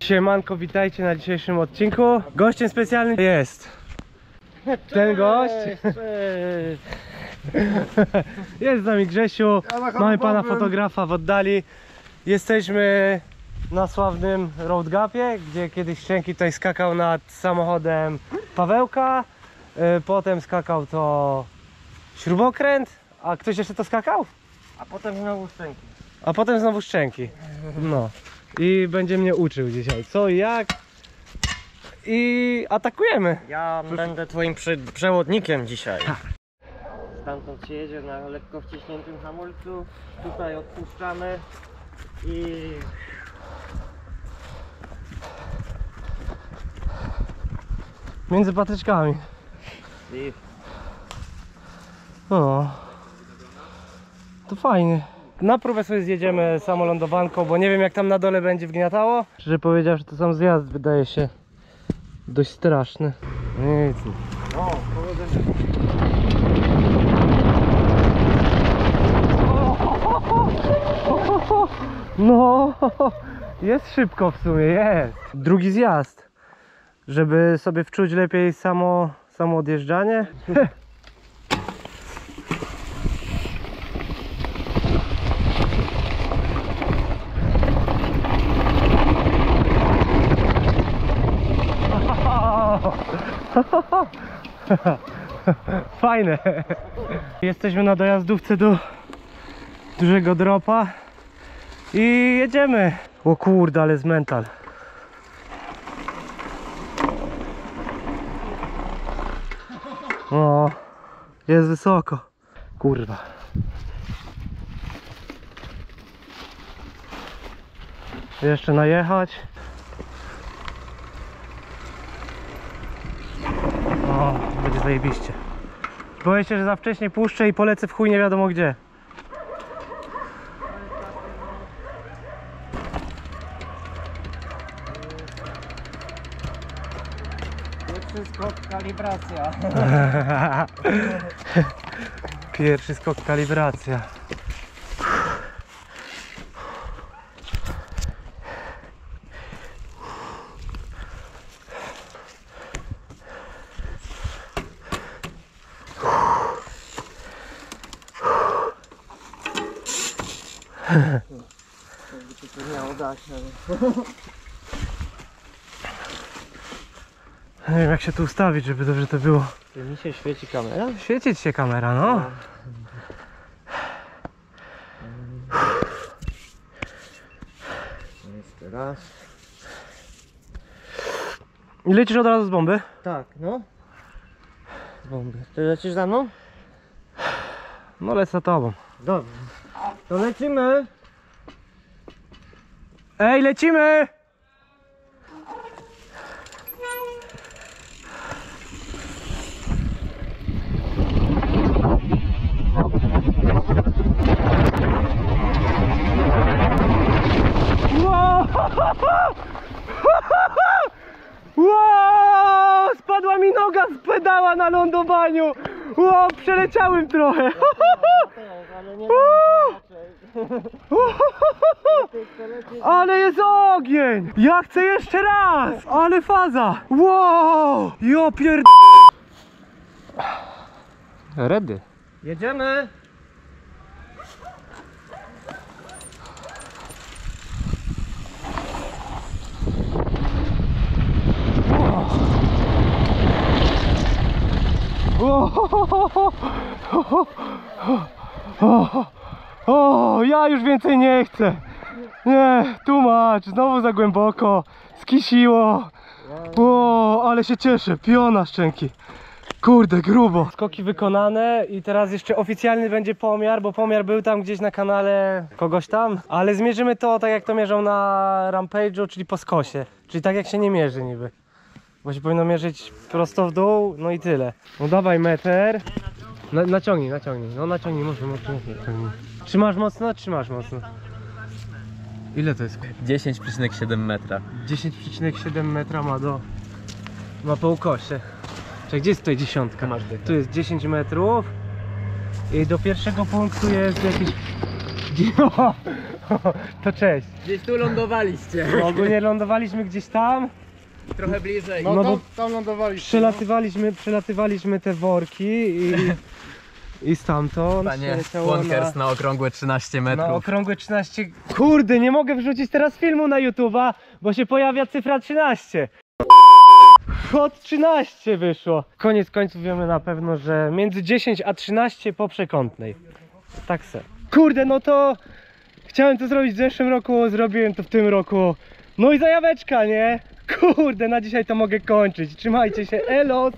Siemanko, witajcie na dzisiejszym odcinku. Gościem specjalnym jest ten gość. Jest z nami Grzesiu. Mamy pana fotografa w oddali. Jesteśmy na sławnym road gapie, gdzie kiedyś Szczęki tutaj skakał nad samochodem Pawełka. Potem skakał to śrubokręt. A ktoś jeszcze to skakał? A potem znowu Szczęki. A potem znowu Szczęki. No. I będzie mnie uczył dzisiaj co i jak. I atakujemy. Ja będę twoim przewodnikiem dzisiaj. Stamtąd się jedzie na lekko wciśniętym hamulcu. Tutaj odpuszczamy i... Między patyczkami. O. To fajnie. Na próbę sobie zjedziemy samolądowanką, bo nie wiem jak tam na dole będzie wgniatało. Szczerze powiedziawszy, to sam zjazd wydaje się dość straszny. Nic. O, powodzenia. No, jest szybko w sumie, jest. Drugi zjazd, żeby sobie wczuć lepiej samo odjeżdżanie. Fajne. Jesteśmy na dojazdówce do dużego dropa i jedziemy. O kurde, ale z mental. O, jest wysoko. Kurwa. Jeszcze najechać. O, będzie zajebiście. Boję się, że za wcześnie puszczę i polecę w chuj nie wiadomo gdzie. Pierwszy skok, kalibracja. Pierwszy skok, kalibracja. Jakby ci to miało dać, ale... Nie wiem jak się tu ustawić, żeby dobrze to było. Czy mi się świeci kamera? Świecić się kamera, no. Jeszcze raz. I lecisz od razu z bomby? Tak, no. Z bomby. Ty lecisz za mną? No lecę za tobą. Dobrze. To lecimy! Ej, lecimy! Wow! Spadła mi noga z pedała na lądowaniu! Wow, przeleciałem trochę! Ale nie Ale jest ogień! Ja chcę jeszcze raz! Ale faza! Wow! Ja pierd... Ready. Jedziemy! O, ja już więcej nie chcę. Nie, tłumacz, znowu za głęboko. Skisiło. O, ale się cieszę, piona Szczęki. Kurde, grubo. Skoki wykonane i teraz jeszcze oficjalny będzie pomiar, bo pomiar był tam gdzieś na kanale kogoś tam. Ale zmierzymy to tak jak to mierzą na Rampage'u, czyli po skosie. Czyli tak jak się nie mierzy niby. Bo się powinno mierzyć prosto w dół, no i tyle. No dawaj meter. Naciągnij. No naciągnij, mocno. Trzymasz mocno? Trzymasz mocno. Ile to jest? 10,7 metra. 10,7 metra ma po ukosie. Czekaj, gdzie jest tutaj dziesiątka? Tu jest 10 metrów. I do pierwszego punktu jest jakieś... To cześć. Gdzieś tu lądowaliście. No, ogólnie lądowaliśmy gdzieś tam. Trochę bliżej. No bo tam lądowaliście. Przelatywaliśmy te worki i stamtąd Panie leciało Wonkers na okrągłe 13 na metrów. okrągłe 13. Kurde, nie mogę wrzucić teraz filmu na YouTube'a, bo się pojawia cyfra 13. Od 13 wyszło. Koniec końców wiemy na pewno, że między 10 a 13 po przekątnej. Tak se. Kurde, no to chciałem to zrobić w zeszłym roku, zrobiłem to w tym roku. No i zajaweczka, nie? Kurde, na dzisiaj to mogę kończyć. Trzymajcie się, elo!